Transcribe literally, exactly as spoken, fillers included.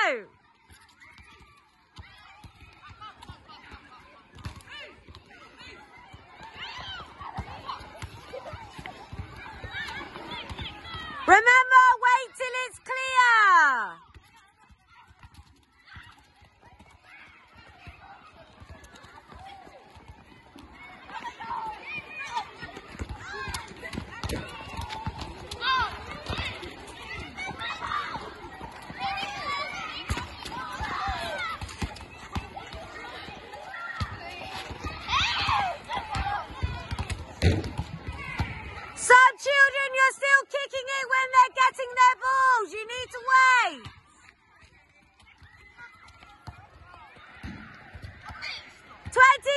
go! Remember, wait till it's clear. Some children, you're still kicking it when they're getting their balls. You need to wait. Twenty